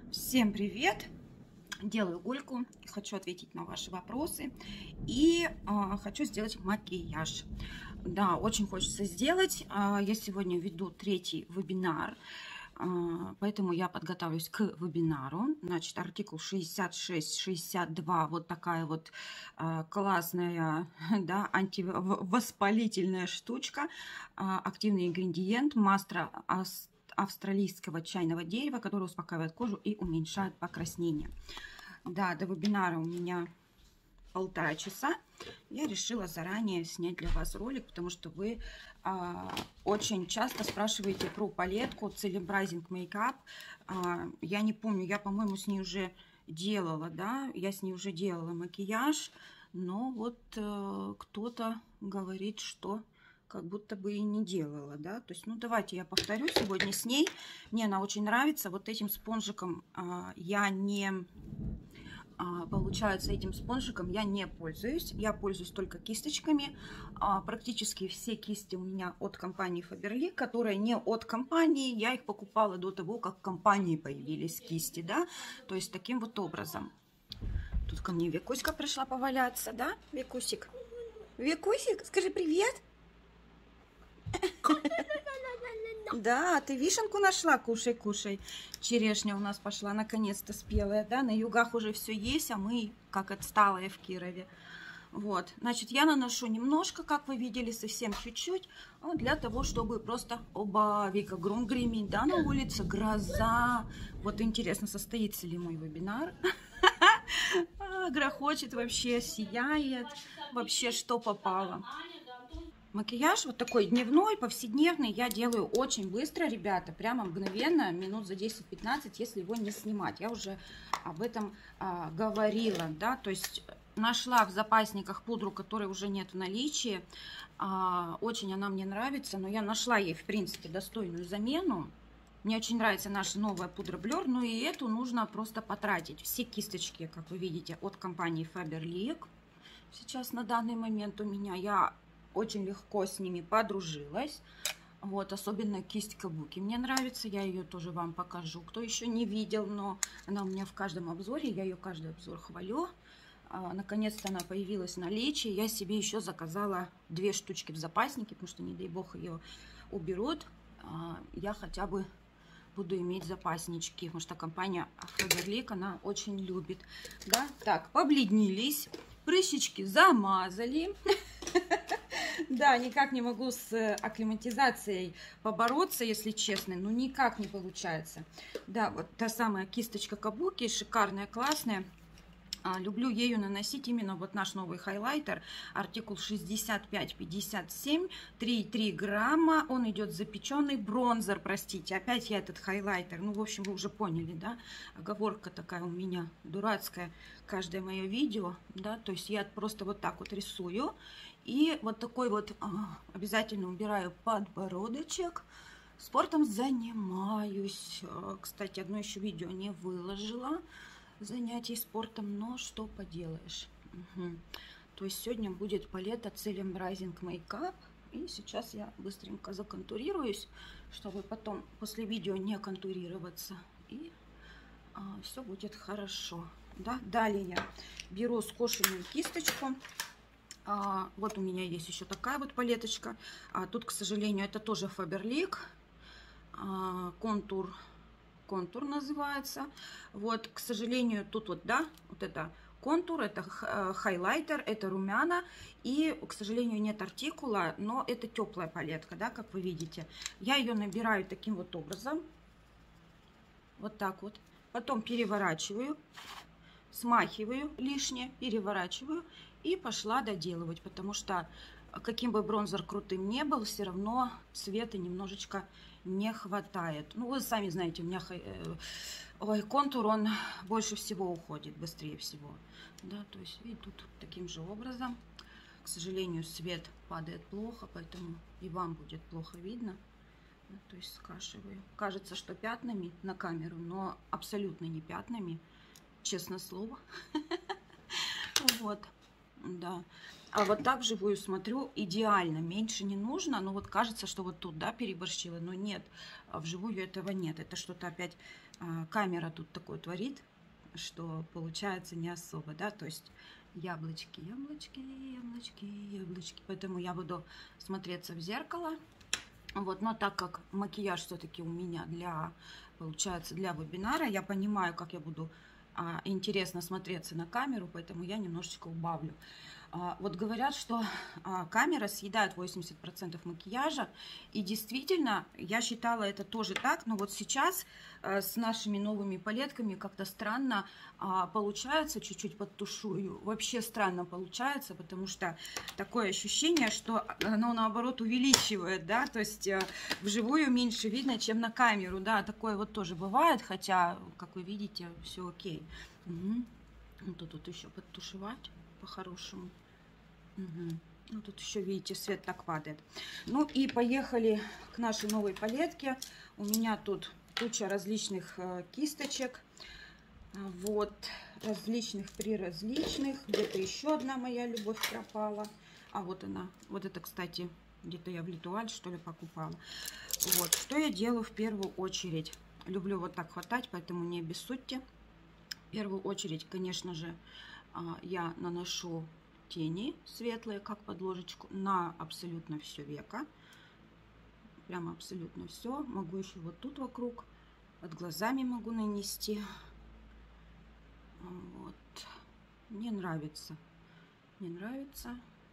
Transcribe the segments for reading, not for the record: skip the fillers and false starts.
Всем привет! Делаю гульку, хочу ответить на ваши вопросы и хочу сделать макияж. Да, очень хочется сделать. Я сегодня веду третий вебинар, поэтому я подготовлюсь к вебинару. Значит, артикул 66-62, вот такая вот классная, да, антивоспалительная штучка. Активный ингредиент масло австралийского чайного дерева, который успокаивает кожу и уменьшает покраснение. Да, до вебинара у меня 1,5 часа. Я решила заранее снять для вас ролик, потому что вы очень часто спрашиваете про палетку Celebrasing Makeup. Я не помню, я, по-моему, с ней уже делала, да, я с ней уже делала макияж, но вот кто-то говорит, что как будто бы и не делала, да, то есть, ну, давайте я повторю сегодня с ней. Мне она очень нравится. Вот этим спонжиком получается, этим спонжиком я не пользуюсь. Я пользуюсь только кисточками. Практически все кисти у меня от компании Faberlic, которые не от компании. Я их покупала до того, как в компании появились кисти, да, то есть таким вот образом. Тут ко мне Викуська пришла поваляться, да, Викусик? Викусик, скажи привет. Да, ты вишенку нашла? Кушай, кушай. Черешня у нас пошла наконец-то спелая, да? На югах уже все есть, а мы как отсталые в Кирове. Вот, значит, я наношу немножко, как вы видели, совсем чуть-чуть, для того, чтобы просто... Оба, Вика, гром гремит, да, на улице, гроза. Вот интересно, состоится ли мой вебинар. Грохочет вообще, сияет, вообще что попало. Макияж вот такой дневной, повседневный я делаю очень быстро, ребята, прямо мгновенно, минут за 10-15, если его не снимать. Я уже об этом говорила, да, то есть нашла в запасниках пудру, которой уже нет в наличии. Очень она мне нравится, но я нашла ей, в принципе, достойную замену. Мне очень нравится наша новая пудра Blur, но и эту нужно просто потратить. Все кисточки, как вы видите, от компании Faberlic. Сейчас на данный момент у меня, я очень легко с ними подружилась. Вот, особенно кисть Кабуки мне нравится. Я ее тоже вам покажу. Кто еще не видел, но она у меня в каждом обзоре. Я ее каждый обзор хвалю. Наконец-то она появилась в наличии. Я себе еще заказала 2 штучки в запаснике, потому что, не дай бог, ее уберут. Я хотя бы буду иметь запаснички, потому что компания Faberlic, она очень любит. Да? Так, побледнились. Прыщички замазали. Да, никак не могу с акклиматизацией побороться, если честно. Ну, никак не получается. Да, вот та самая кисточка Кабуки, шикарная, классная. Люблю ею наносить именно вот наш новый хайлайтер, артикул 65-57, 3,3 грамма, он идет запеченный бронзер, простите, опять я этот хайлайтер, ну, в общем, вы уже поняли, да, оговорка такая у меня дурацкая, каждое мое видео, да, то есть я просто вот так вот рисую, и вот такой вот обязательно убираю подбородочек. Спортом занимаюсь, кстати, одно еще видео не выложила, занятий спортом, но что поделаешь. То есть сегодня будет палета Celebrasing Makeup. И сейчас я быстренько законтурируюсь, чтобы потом после видео не контурироваться. И все будет хорошо. Да? Далее я беру скошенную кисточку. Вот у меня есть еще такая вот палеточка. Тут, к сожалению, это тоже Faberlic. Контур называется. Вот, к сожалению, тут вот, да, вот это контур, это хайлайтер, это румяна. И, к сожалению, нет артикула, но это теплая палетка, да, как вы видите. Я ее набираю таким вот образом. Вот так вот. Потом переворачиваю, смахиваю лишнее, переворачиваю и пошла доделывать, потому что каким бы бронзер крутым не был, все равно цвета немножечко не хватает. Ну, вы сами знаете, у меня контур, он больше всего уходит, быстрее всего. Да, то есть, и тут таким же образом. К сожалению, свет падает плохо, поэтому и вам будет плохо видно. Да, то есть скашиваю. Кажется, что пятнами на камеру, но абсолютно не пятнами, честное слово. Вот. Да. А вот так вживую смотрю, идеально, меньше не нужно, но вот кажется, что вот тут, да, переборщила, но нет, вживую этого нет, это что-то опять камера тут такое творит, что получается не особо, да, то есть яблочки, яблочки, яблочки, яблочки. Поэтому я буду смотреться в зеркало. Вот, но так как макияж все-таки у меня получается для вебинара, я понимаю, как я буду интересно смотреться на камеру, поэтому я немножечко убавлю. Вот говорят, что камера съедает 80% макияжа, и действительно, я считала это тоже так, но вот сейчас с нашими новыми палетками как-то странно получается, чуть-чуть подтушую, вообще странно получается, потому что такое ощущение, что оно наоборот увеличивает, да, то есть вживую меньше видно, чем на камеру, да, такое вот тоже бывает, хотя, как вы видите, все окей. Угу. Вот тут еще подтушевать по-хорошему. Угу. Ну, тут еще, видите, свет так падает. Ну и поехали к нашей новой палетке. У меня тут куча различных кисточек. Вот, различных. Где-то еще одна моя любовь пропала. А вот она. Вот это, кстати, где-то я в Литуаль, что ли, покупала. Вот, что я делаю в первую очередь. Люблю вот так хватать, поэтому не обессудьте. В первую очередь, конечно же, я наношу тени светлые, как подложечку, на абсолютно все веко. Прямо абсолютно все. Могу еще вот тут вокруг, под глазами могу нанести. Вот. Мне нравится. Мне нравится.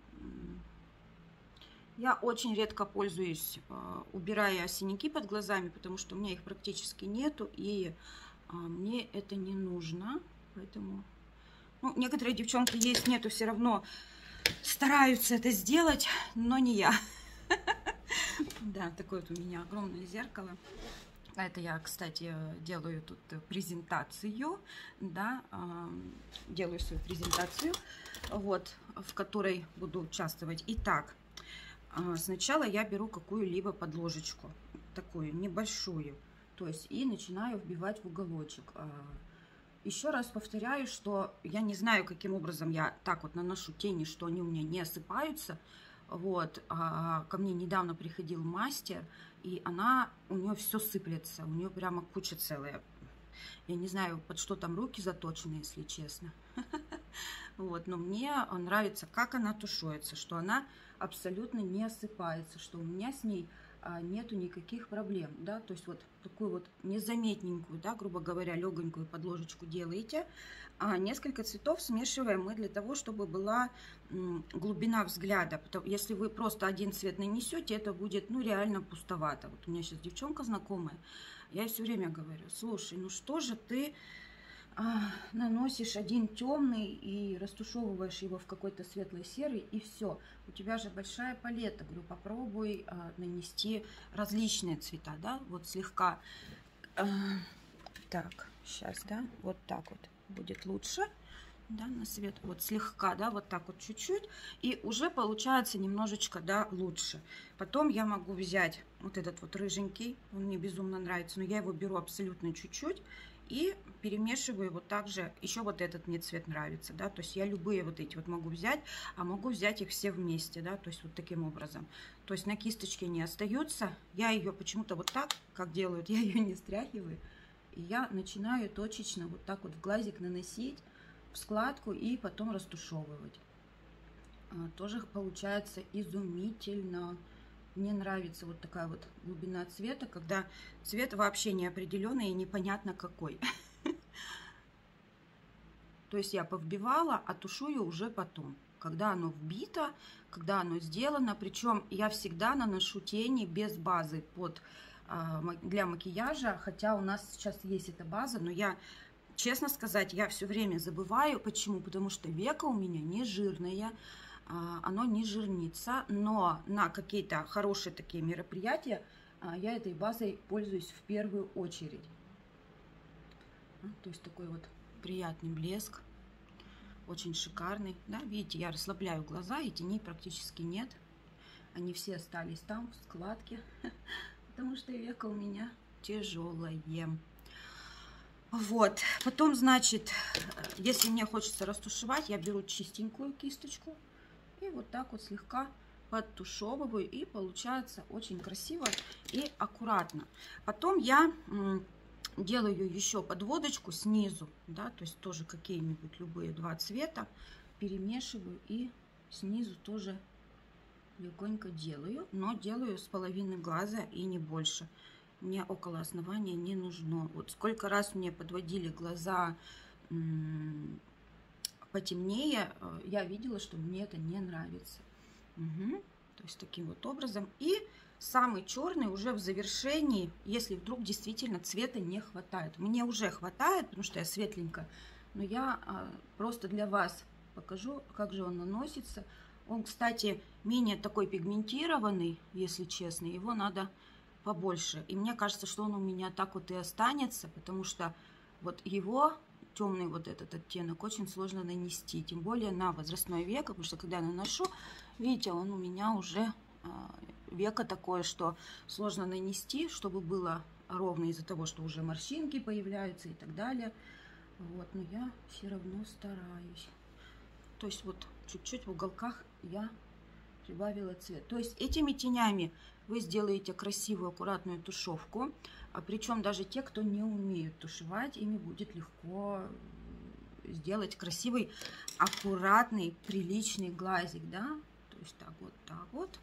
Я очень редко пользуюсь, убирая синяки под глазами, потому что у меня их практически нету, и мне это не нужно. Поэтому... Ну, некоторые девчонки есть, нету, все равно стараются это сделать, но не я. Да, такое вот у меня огромное зеркало. Это я, кстати, делаю тут презентацию, да, делаю свою презентацию, вот, в которой буду участвовать. Итак, сначала я беру какую-либо подложечку, такую небольшую, то есть и начинаю вбивать в уголочек. Еще раз повторяю, что я не знаю, каким образом я так вот наношу тени, что они у меня не осыпаются. Вот, ко мне недавно приходил мастер, и у нее все сыплется, у нее прямо куча целая. Я не знаю, под что там руки заточены, если честно. Вот, но мне нравится, как она тушуется, что она абсолютно не осыпается, что у меня с ней нету никаких проблем, да, то есть вот такую вот незаметненькую, да, грубо говоря, легонькую подложечку делаете, а несколько цветов смешиваем мы для того, чтобы была глубина взгляда. Если вы просто один цвет нанесете, это будет, ну, реально пустовато. Вот у меня сейчас девчонка знакомая, я ей все время говорю: слушай, ну что же ты наносишь один темный и растушевываешь его в какой-то светлый серый, и все. У тебя же большая палета. Говорю, попробуй нанести различные цвета, да, вот слегка. Так, сейчас, да, вот так вот будет лучше, да, на свет, вот слегка, да, вот так вот чуть-чуть, и уже получается немножечко, да, лучше. Потом я могу взять вот этот вот рыженький, он мне безумно нравится, но я его беру абсолютно чуть-чуть, и перемешиваю вот так же. Еще вот этот мне цвет нравится, да, то есть я любые вот эти вот могу взять, а могу взять их все вместе, да, то есть вот таким образом. То есть на кисточке не остается, я ее почему-то вот так, как делают, я ее не стряхиваю, и я начинаю точечно вот так вот в глазик наносить, в складку, и потом растушевывать. Тоже получается изумительно. Мне нравится вот такая вот глубина цвета, когда цвет вообще не определенный и непонятно какой. То есть я повбивала, а тушую уже потом, когда оно вбито, когда оно сделано. Причем я всегда наношу тени без базы для макияжа, хотя у нас сейчас есть эта база, но я, честно сказать, я все время забываю. Почему? Потому что веко у меня не жирное. Оно не жирнится, но на какие-то хорошие такие мероприятия я этой базой пользуюсь в первую очередь. То есть такой вот приятный блеск, очень шикарный, да, видите, я расслабляю глаза, и теней практически нет, они все остались там в складке, потому что веко у меня тяжелое. Вот, потом, значит, если мне хочется растушевать, я беру чистенькую кисточку и вот так вот слегка подтушевываю, и получается очень красиво и аккуратно. Потом я делаю еще подводочку снизу, да, то есть тоже какие-нибудь любые два цвета перемешиваю и снизу тоже легонько делаю, но делаю с половины глаза и не больше. Мне около основания не нужно. Вот сколько раз мне подводили глаза потемнее, я видела, что мне это не нравится. Угу. То есть таким вот образом. И самый черный уже в завершении, если вдруг действительно цвета не хватает. Мне уже хватает, потому что я светленькая, но я просто для вас покажу, как же он наносится. Он, кстати, менее такой пигментированный, если честно, его надо побольше. И мне кажется, что он у меня так вот и останется, потому что вот его темный вот этот оттенок очень сложно нанести, тем более на возрастное веко, потому что когда я наношу, видите, он у меня уже веко такое, что сложно нанести, чтобы было ровно из-за того, что уже морщинки появляются и так далее. Вот, но я все равно стараюсь. То есть вот чуть-чуть в уголках я прибавила цвет. То есть этими тенями вы сделаете красивую аккуратную тушевку. А причем даже те, кто не умеют тушевать, ими будет легко сделать красивый, аккуратный, приличный глазик, да. То есть так вот.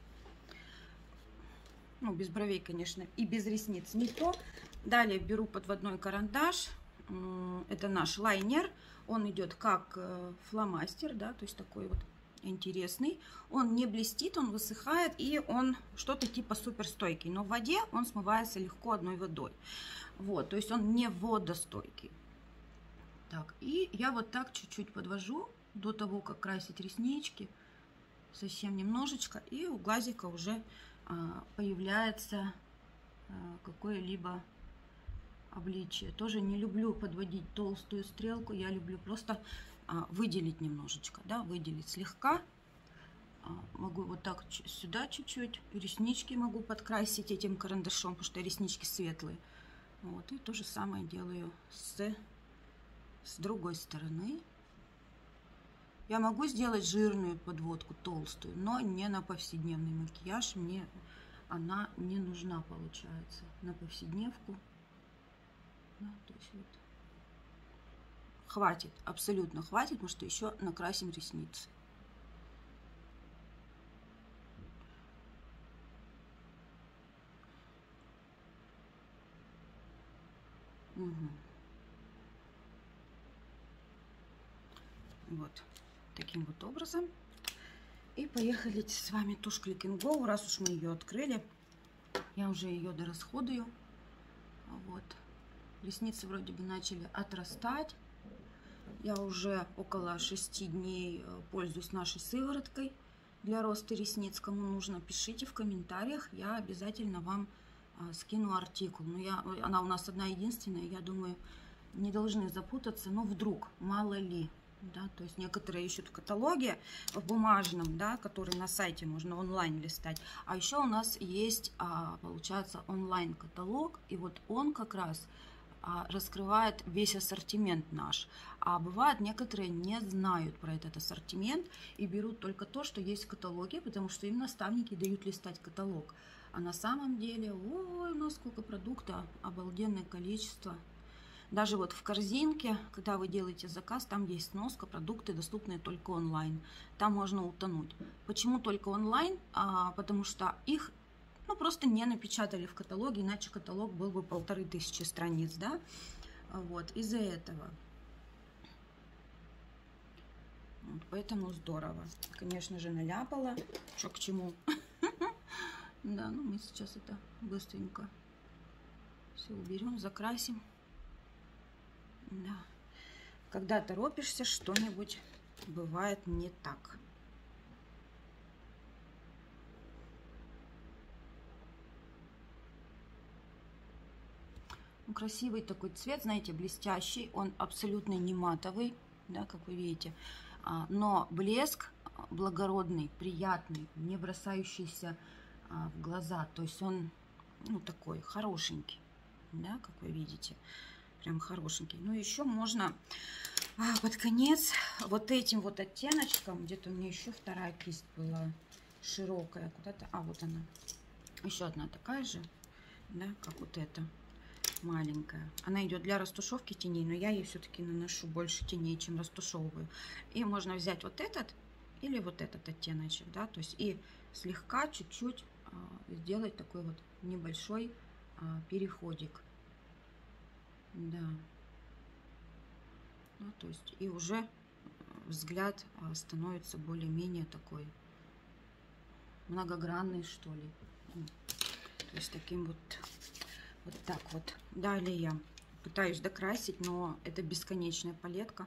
Ну, без бровей, конечно, и без ресниц не то. Далее беру подводной карандаш. Это наш лайнер. Он идет как фломастер, да, то есть такой вот интересный. Он не блестит, он высыхает, и он что-то типа суперстойкий. Но в воде он смывается легко одной водой. Вот, то есть он не водостойкий. Так, и я вот так чуть-чуть подвожу до того, как красить реснички. Совсем немножечко. И у глазика уже появляется какое-либо обличие. Тоже не люблю подводить толстую стрелку. Я люблю просто выделить немножечко, да, выделить слегка. Могу вот так сюда чуть-чуть. Реснички могу подкрасить этим карандашом, потому что реснички светлые. Вот, и то же самое делаю с другой стороны. Я могу сделать жирную подводку, толстую, но не на повседневный макияж. Мне она не нужна, получается, на повседневку. Да, то есть вот. Хватит, абсолютно хватит, потому что еще накрасим ресницы. Угу. Вот таким вот образом. И поехали с вами тушь Click and Go. Раз уж мы ее открыли, я уже ее дорасходую. Вот. Ресницы вроде бы начали отрастать. Я уже около 6 дней пользуюсь нашей сывороткой для роста ресниц. Кому нужно, пишите в комментариях. Я обязательно вам скину артикул. Но она у нас одна единственная. Я думаю, не должны запутаться. Но вдруг, мало ли. Да, то есть некоторые ищут в каталоге в бумажном, да, который на сайте можно онлайн листать. А еще у нас есть, получается, онлайн-каталог. И вот он как раз раскрывает весь ассортимент наш. А бывает, некоторые не знают про этот ассортимент и берут только то, что есть в каталоге, потому что им наставники дают листать каталог. А на самом деле, ой, у нас сколько продукта, обалденное количество. Даже вот в корзинке, когда вы делаете заказ, там есть сноска, продукты доступные только онлайн. Там можно утонуть. Почему только онлайн? Потому что их просто не напечатали в каталоге, иначе каталог был бы 1500 страниц, да? Вот, из-за этого. Вот, поэтому здорово. Конечно же, наляпала. Что к чему? Да, ну мы сейчас это быстренько все уберем, закрасим. Да. Когда торопишься, что-нибудь бывает не так. Ну, красивый такой цвет, знаете, блестящий. Он абсолютно не матовый, да, как вы видите. Но блеск благородный, приятный, не бросающийся в глаза. То есть он, ну, такой хорошенький, да, как вы видите. Прям хорошенький. Ну, еще можно под конец вот этим вот оттеночком, где-то у меня еще вторая кисть была широкая, куда-то, вот она, еще одна такая же, да, как вот эта. маленькая. Она идет для растушевки теней, но я ей все-таки наношу больше теней, чем растушевываю. И можно взять вот этот или вот этот оттеночек, да, то есть и слегка, чуть-чуть сделать такой вот небольшой переходик. Да. Ну, то есть и уже взгляд становится более-менее такой многогранный, что ли. То есть таким вот так вот. Далее я пытаюсь докрасить, но это бесконечная палетка.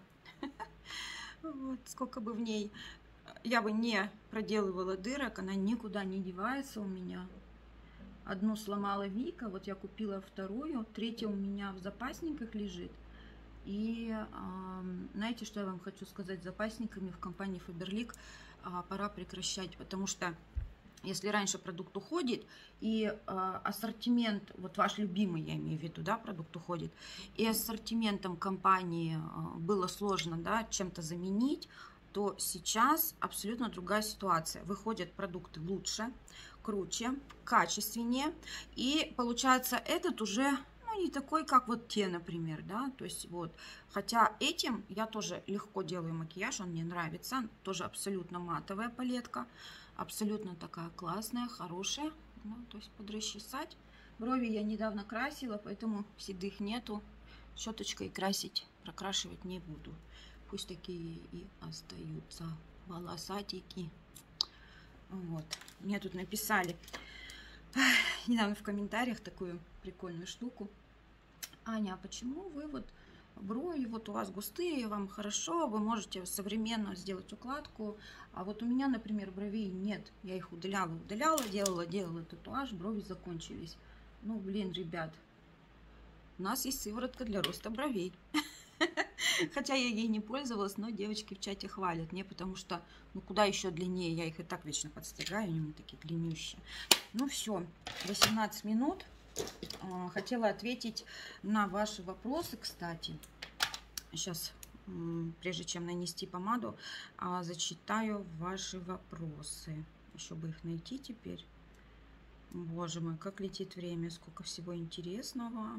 Вот, сколько бы в ней я бы не проделывала дырок, она никуда не девается у меня. Одну сломала Вика, вот я купила вторую, третья у меня в запасниках лежит. И знаете, что я вам хочу сказать? С запасниками в компании Faberlic пора прекращать, потому что если раньше продукт уходит, и ассортимент, вот ваш любимый, я имею в виду, да, продукт уходит, и ассортиментом компании было сложно, да, чем-то заменить, то сейчас абсолютно другая ситуация. Выходят продукты лучше, круче, качественнее, и получается этот уже не такой, как вот те, например, да, то есть вот, хотя этим я тоже легко делаю макияж, он мне нравится, тоже абсолютно матовая палетка, абсолютно такая классная, хорошая, ну, то есть подрасчесать. Брови я недавно красила, поэтому седых нету, щеточкой красить, прокрашивать не буду, пусть такие и остаются волосатики. Вот, мне тут написали недавно в комментариях такую прикольную штуку: Аня, а почему вы вот брови, вот у вас густые, вам хорошо, вы можете современно сделать укладку, а вот у меня, например, бровей нет, я их удаляла, делала татуаж, брови закончились. Ну, блин, ребят, у нас есть сыворотка для роста бровей. Хотя я ей не пользовалась, но девочки в чате хвалят мне, потому что, ну, куда еще длиннее, я их и так вечно подстригаю, они такие длиннющие. Ну, все, 18 минут. Хотела ответить на ваши вопросы, кстати. Сейчас, прежде чем нанести помаду, зачитаю ваши вопросы. Еще бы их найти теперь. Боже мой, как летит время, сколько всего интересного.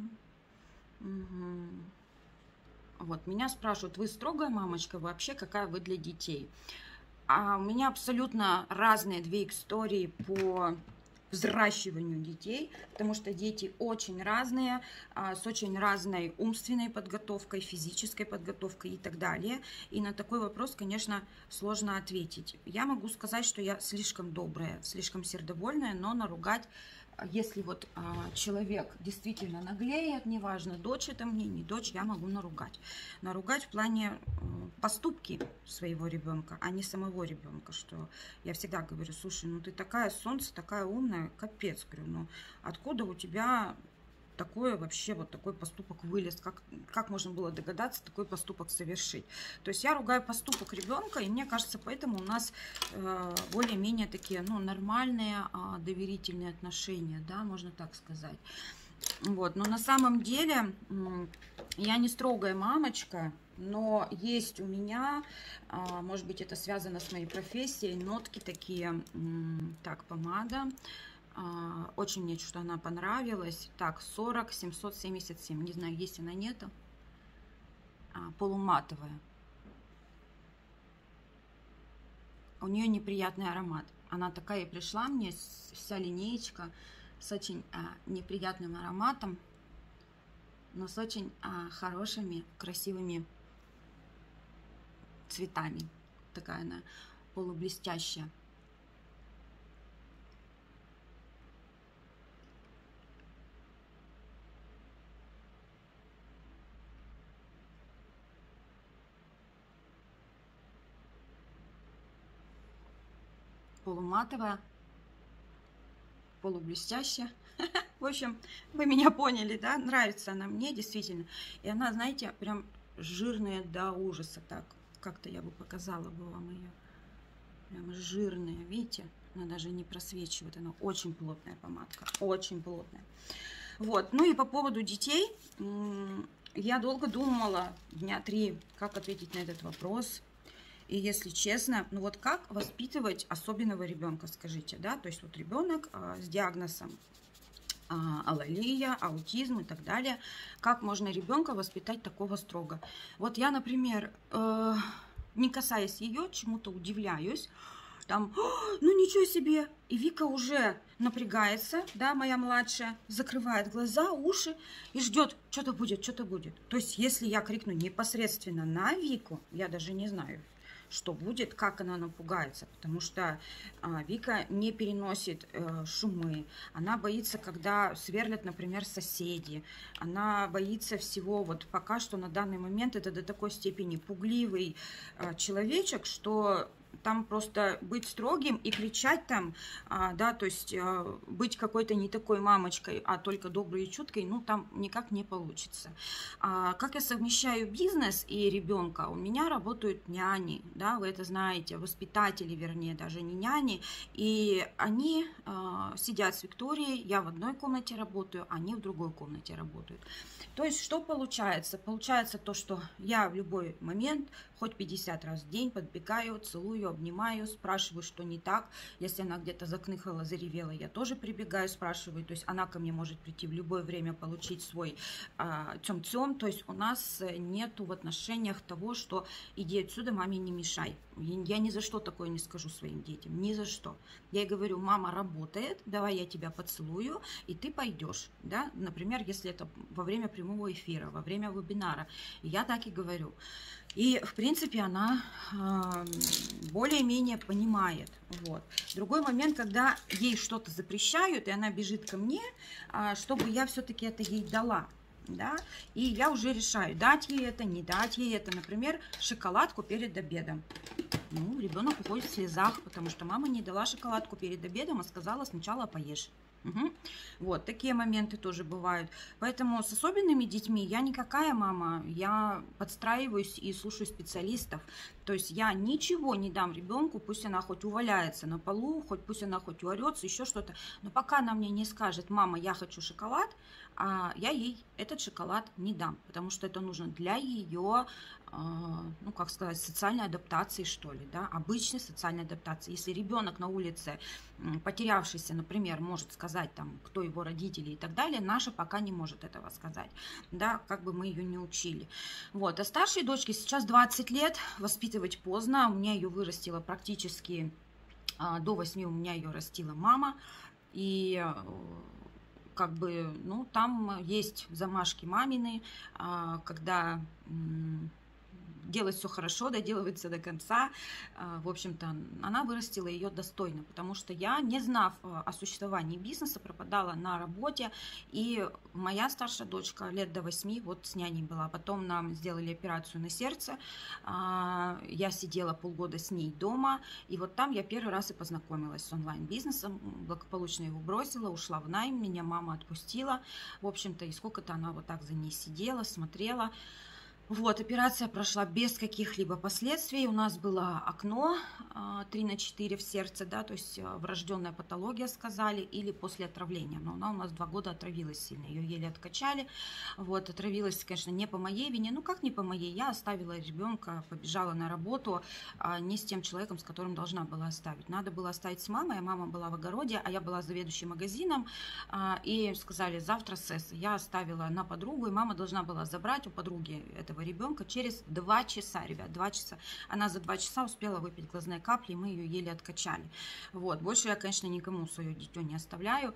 Угу. Вот, меня спрашивают: вы строгая мамочка, вообще какая вы для детей? А у меня абсолютно разные две истории по взращиванию детей, потому что дети очень разные, с очень разной умственной подготовкой, физической подготовкой и так далее. И на такой вопрос, конечно, сложно ответить. Я могу сказать, что я слишком добрая, слишком сердобольная, но наругать, если вот человек действительно наглеет, неважно, дочь это мне, не дочь, я могу наругать. Наругать в плане поступки своего ребенка, а не самого ребенка, что я всегда говорю: слушай, ну ты такая солнце, такая умная, капец, говорю, ну откуда у тебя такое вообще, вот такой поступок вылез, как можно было догадаться такой поступок совершить. То есть я ругаю поступок ребенка, и мне кажется, поэтому у нас более-менее такие, ну, нормальные доверительные отношения, да, можно так сказать. Вот, но на самом деле я не строгая мамочка, но есть у меня, может быть, это связано с моей профессией, нотки такие. Так, помада. Очень мне что она понравилась. Так, 40 777. Не знаю, есть она, нету. Полуматовая. У нее неприятный аромат. Она такая пришла мне, вся линеечка, с очень неприятным ароматом, но с очень хорошими, красивыми цветами. Такая она полублестящая. Полуматовая, полублестящая. В общем, вы меня поняли, да? Нравится она мне действительно. И она, знаете, прям жирная до ужаса. Так, как-то я бы показала бы вам ее. Прям жирная, видите? Она даже не просвечивает. Она очень плотная помадка, очень плотная. Вот, ну и по поводу детей. Я долго думала, дня 3, как ответить на этот вопрос. И если честно, ну вот как воспитывать особенного ребенка, скажите, да? То есть вот ребенок с диагнозом алалия, аутизм и так далее. Как можно ребенка воспитать такого строго? Вот я, например, не касаясь ее, чему-то удивляюсь. Там, ну ничего себе, и Вика уже напрягается, да, моя младшая, закрывает глаза, уши и ждет, что-то будет, что-то будет. То есть, если я крикну непосредственно на Вику, я даже не знаю, что будет, как она напугается, потому что Вика не переносит шумы, она боится, когда сверлят, например, соседи, она боится всего, вот пока что на данный момент это до такой степени пугливый человечек, что там просто быть строгим и кричать там, да, то есть быть какой-то не такой мамочкой, а только доброй и чуткой, ну, там никак не получится. Как я совмещаю бизнес и ребенка? У меня работают няни, да, вы это знаете, воспитатели, вернее, даже не няни, и они сидят с Викторией, я в одной комнате работаю, они в другой комнате работают. То есть, что получается? Получается то, что я в любой момент, хоть 50 раз в день, подбегаю, целую, обнимаю, спрашиваю, что не так. Если она где-то закныхала, заревела, я тоже прибегаю, спрашиваю. То есть, она ко мне может прийти в любое время, получить свой тем-тем. То есть, у нас нету в отношениях того, что иди отсюда, маме не мешай. Я ни за что такое не скажу своим детям, ни за что. Я ей говорю, мама работает, давай я тебя поцелую, и ты пойдешь, да, например, если это во время прямого эфира, во время вебинара, я так и говорю. И, в принципе, она более-менее понимает. Вот. Другой момент, когда ей что-то запрещают, и она бежит ко мне, чтобы я все-таки это ей дала. Да? И я уже решаю, дать ей это, не дать ей это. Например, шоколадку перед обедом. Ну, ребенок уходит в слезах, потому что мама не дала шоколадку перед обедом, а сказала сначала поешь. Угу. Вот, такие моменты тоже бывают. Поэтому с особенными детьми я никакая мама, я подстраиваюсь и слушаю специалистов. То есть я ничего не дам ребенку, пусть она хоть уваляется на полу, пусть она хоть уорется, еще что-то. Но пока она мне не скажет, мама, я хочу шоколад, я ей этот шоколад не дам, потому что это нужно для ее, ну, как сказать, социальной адаптации, что ли, да, обычной социальной адаптации. Если ребенок на улице, потерявшийся, например, может сказать, там, кто его родители и так далее, наша пока не может этого сказать, да, как бы мы ее не учили. Вот, а старшей дочке сейчас 20 лет, воспитывать поздно, у меня ее вырастила практически до 8, у меня ее растила мама, и как бы, ну, там есть замашки мамины, когда делать все хорошо, доделывается до конца. В общем-то, она вырастила ее достойно, потому что я, не знав о существовании бизнеса, пропадала на работе, и моя старшая дочка лет до 8 вот с няней была. Потом нам сделали операцию на сердце, я сидела полгода с ней дома, и вот там я первый раз и познакомилась с онлайн-бизнесом, благополучно его бросила, ушла в найм, меня мама отпустила, в общем-то, и сколько-то она вот так за ней сидела, смотрела. Вот, операция прошла без каких-либо последствий. У нас было окно 3/4 в сердце, да, то есть врожденная патология, сказали, или после отравления. Но она у нас 2 года отравилась сильно, ее еле откачали. Вот, отравилась, конечно, не по моей вине. Ну, как не по моей? Я оставила ребенка, побежала на работу, не с тем человеком, с которым должна была оставить. Надо было оставить с мамой, а мама была в огороде, а я была заведующей магазином. И сказали, завтра СЭС. Я оставила на подругу, и мама должна была забрать у подруги этого ребенка через 2 часа, ребят, 2 часа. Она за 2 часа успела выпить глазные капли, и мы ее еле откачали. Вот. Больше я, конечно, никому свое дитё не оставляю,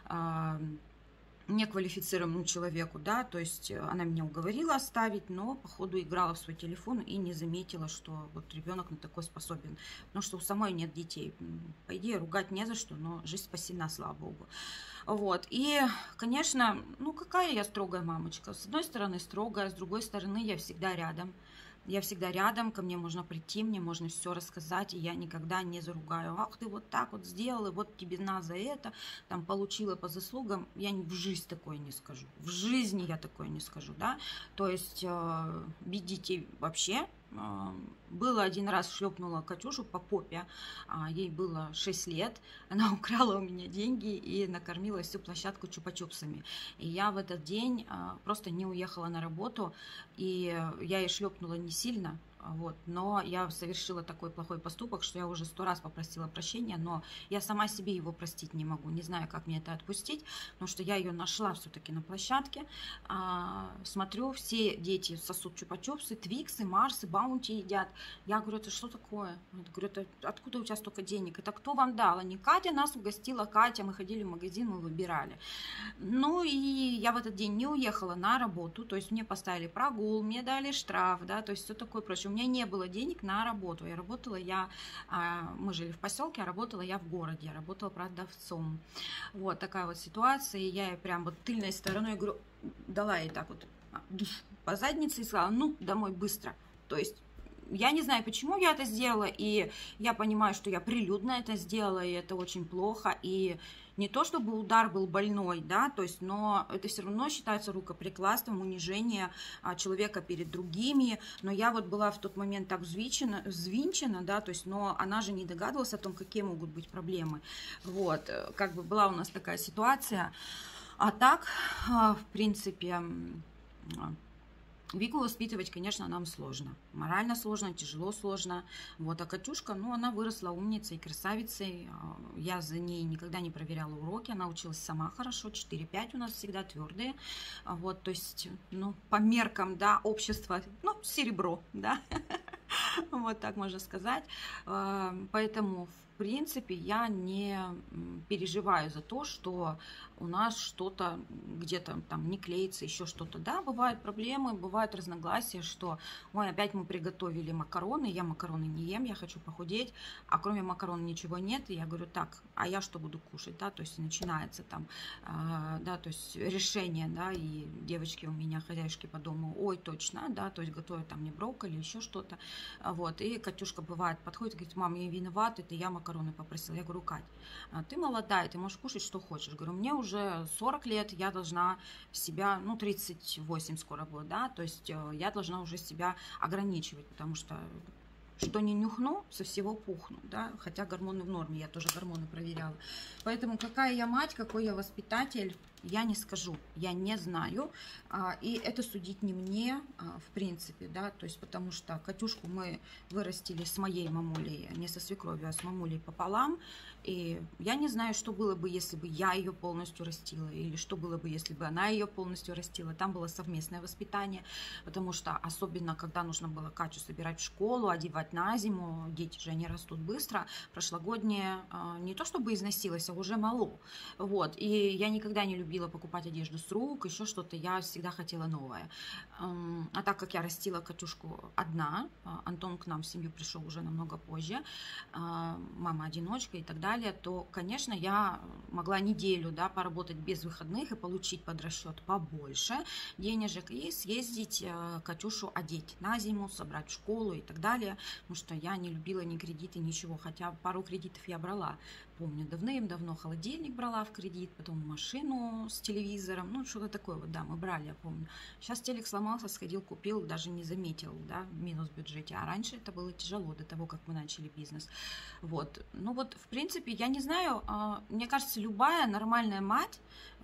неквалифицированному человеку, да, то есть она меня уговорила оставить, но походу играла в свой телефон и не заметила, что вот ребенок на такой способен, потому что у самой нет детей. По идее, ругать не за что, но жизнь спасена, слава богу. Вот, и, конечно, ну какая я строгая мамочка. С одной стороны строгая, с другой стороны я всегда рядом. Я всегда рядом, ко мне можно прийти, мне можно все рассказать, и я никогда не заругаю. Ах, ты вот так вот сделал, и вот тебе на за это, там, получила по заслугам. Я в жизнь такое не скажу. В жизни я такое не скажу, да. То есть бить детей вообще. Было один раз, шлепнула Катюшу по попе, ей было 6 лет, она украла у меня деньги и накормила всю площадку чупа-чупсами. И я в этот день просто не уехала на работу, и я ей шлепнула не сильно, вот, но я совершила такой плохой поступок, что я уже 100 раз попросила прощения, но я сама себе его простить не могу, не знаю, как мне это отпустить, потому что я ее нашла все-таки на площадке, смотрю, все дети сосут чупа-чупсы, твиксы, марсы, баунти едят, я говорю, это что такое? Я говорю, это откуда у тебя столько денег? Это кто вам дал? Не Катя нас угостила, Катя, мы ходили в магазин, мы выбирали. Ну и я в этот день не уехала на работу, то есть мне поставили прогул, мне дали штраф, да, то есть все такое прочее. У меня не было денег на работу. Я работала, мы жили в поселке, а работала я в городе, я работала продавцом. Вот такая вот ситуация, и я ей прям вот тыльной стороной, я говорю, дала ей так вот по заднице и сказала, ну, домой быстро. То есть я не знаю, почему я это сделала, и я понимаю, что я прилюдно это сделала, и это очень плохо, и не то, чтобы удар был больной, да, то есть, но это все равно считается рукоприкладством, унижение человека перед другими, но я вот была в тот момент так взвинчена, да, то есть, но она же не догадывалась о том, какие могут быть проблемы, вот, как бы была у нас такая ситуация, а так, в принципе, Вику воспитывать, конечно, нам сложно. Морально сложно, тяжело сложно. Вот, а Катюшка, ну, она выросла умницей, красавицей. Я за ней никогда не проверяла уроки. Она училась сама хорошо, 4-5 у нас всегда твердые. Вот, то есть, ну, по меркам, да, общества, ну, серебро, да. Вот так можно сказать. Поэтому, в принципе, я не переживаю за то, что у нас что-то где-то там не клеится, еще что-то. Да, бывают проблемы, бывают разногласия, что, ой, опять мы приготовили макароны, я макароны не ем, я хочу похудеть, а кроме макарон ничего нет, и я говорю, так, а я что буду кушать, да, то есть начинается там, да, то есть решение, да, и девочки у меня, хозяюшки по дому, ой, точно, да, то есть готовят там мне брокколи, еще что-то, вот, и Катюшка бывает, подходит, говорит, мам, я виноват, это я макароны попросила, я говорю, Кать, ты молодая, ты можешь кушать, что хочешь, говорю, мне уже 40 лет, я должна себя, ну, 38 скоро будет, да, то есть я должна уже себя ограничивать, потому что не нюхну, со всего пухну, да, хотя гормоны в норме, я тоже гормоны проверяла. Поэтому какая я мать, какой я воспитатель, я не скажу, я не знаю, и это судить не мне, в принципе, да, то есть потому что Катюшку мы вырастили с моей мамулей, не со свекровью, а с мамулей пополам, и я не знаю, что было бы, если бы я ее полностью растила, или что было бы, если бы она ее полностью растила. Там было совместное воспитание, потому что особенно, когда нужно было Катю собирать в школу, одевать на зиму, дети же, они растут быстро, прошлогодняя не то чтобы износилась, а уже мало, вот, и я никогда не любила покупать одежду с рук, еще что-то, я всегда хотела новое. А так как я растила Катюшку одна, Антон к нам в семью пришел уже намного позже, мама одиночка и так далее, то, конечно, я могла неделю, да, поработать без выходных и получить под расчет побольше денежек и съездить Катюшу одеть на зиму, собрать в школу и так далее, потому что я не любила ни кредиты, ничего, хотя пару кредитов я брала. Помню, давным-давно холодильник брала в кредит, потом машину с телевизором, ну, что-то такое вот, да, мы брали, я помню. Сейчас телек сломался, сходил, купил, даже не заметил, да, минус в бюджете, а раньше это было тяжело до того, как мы начали бизнес. Вот, ну вот, в принципе, я не знаю, мне кажется, любая нормальная мать,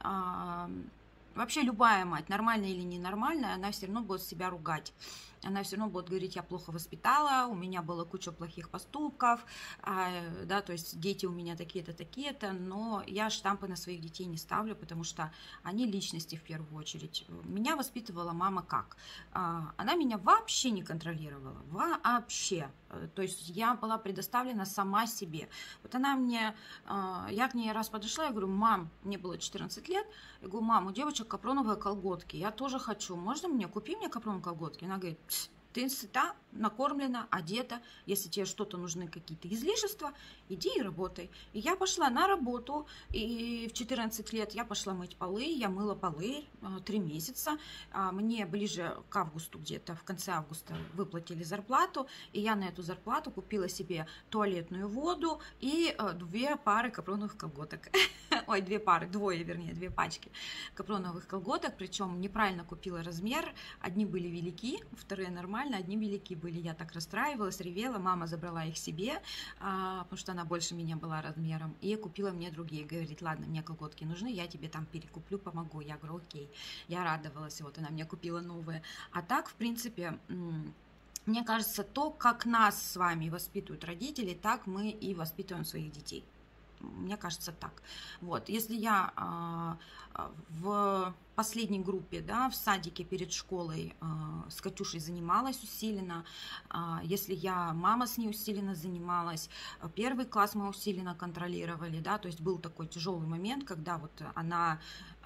вообще любая мать, нормальная или ненормальная, она все равно будет себя ругать. Она все равно будет говорить, я плохо воспитала, у меня была куча плохих поступков, да, то есть дети у меня такие-то, такие-то, но я штампы на своих детей не ставлю, потому что они личности в первую очередь. Меня воспитывала мама как? Она меня вообще не контролировала, вообще. То есть я была предоставлена сама себе. Вот она мне, я к ней раз подошла, я говорю, мам, мне было 14 лет, я говорю, мам, у девочек капроновые колготки, я тоже хочу, можно мне, купи мне капроновые колготки? Она говорит, ты сыта, накормлена, одета, если тебе что-то нужны, какие-то излишества, иди и работай. И я пошла на работу, и в 14 лет я пошла мыть полы, я мыла полы 3 месяца. Мне ближе к августу, где-то в конце августа выплатили зарплату, и я на эту зарплату купила себе туалетную воду и 2 пары капроновых колготок. Ой, 2 пары, две пачки капроновых колготок, причем неправильно купила размер, одни были велики, вторые нормально, одни велики были. Я так расстраивалась, ревела, мама забрала их себе, потому что она больше меня была размером, и купила мне другие. Говорит, ладно, мне колготки нужны, я тебе там перекуплю, помогу. Я говорю, окей. Я радовалась, вот она мне купила новые. А так, в принципе, Мне кажется, то, как нас с вами воспитывают родители, так мы и воспитываем своих детей. Мне кажется, так. Вот, если я в последней группе, да, в садике перед школой с Катюшей занималась усиленно, если мама с ней усиленно занималась, первый класс мы усиленно контролировали, да, то есть был такой тяжелый момент, когда вот она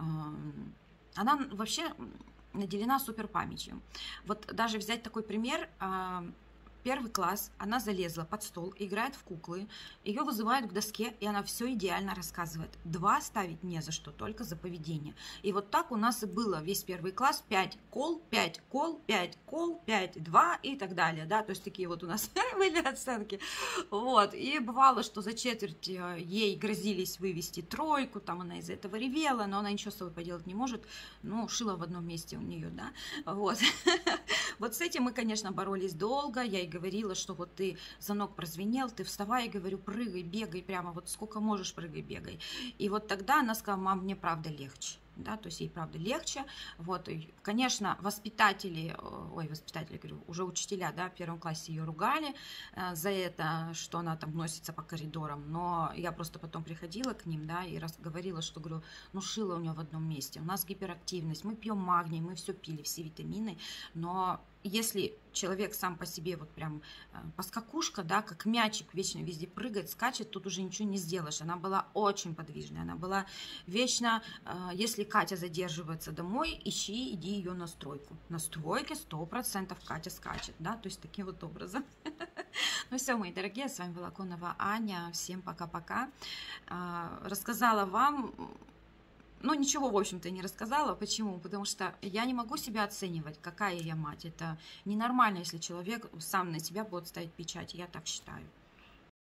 вообще наделена суперпамятью. Вот даже взять такой пример. Первый класс, она залезла под стол, играет в куклы, ее вызывают к доске, и она все идеально рассказывает. 2 ставить не за что, только за поведение. И вот так у нас и было весь первый класс: 5 кол, 5 кол, 5 кол, 5, 2 и так далее, да, то есть такие вот у нас были оценки. Вот, и бывало, что за четверть ей грозились вывести 3, там она из-за этого ревела, но она ничего с собой поделать не может, ну, шила в одном месте у нее, да, вот. Вот с этим мы, конечно, боролись долго. Я ей говорила, что вот ты, звонок прозвенел, ты вставай, говорю, прыгай, бегай, прямо вот сколько можешь, прыгай, бегай. И вот тогда она сказала: мам, мне правда легче. Да, то есть ей правда легче. Вот, и, конечно, воспитатели, говорю, уже учителя, да, в 1 классе ее ругали за это, что она там носится по коридорам, но я просто потом приходила к ним, да, и говорила, что, говорю, ну, шила у нее в одном месте, у нас гиперактивность, мы пьем магний, мы все пили, все витамины, но если человек сам по себе вот прям поскакушка, да, как мячик, вечно везде прыгает, скачет, тут уже ничего не сделаешь. Она была очень подвижная, она была вечно, если Катя задерживается домой, иди ее на стройку. На стройке 100% Катя скачет, да, то есть таким вот образом. Ну все, мои дорогие, с вами была Конова Аня, всем пока-пока. Рассказала вам... Ну, ничего, в общем-то, не рассказала. Почему? Потому что я не могу себя оценивать, какая я мать. Это ненормально, если человек сам на себя будет ставить печать. Я так считаю.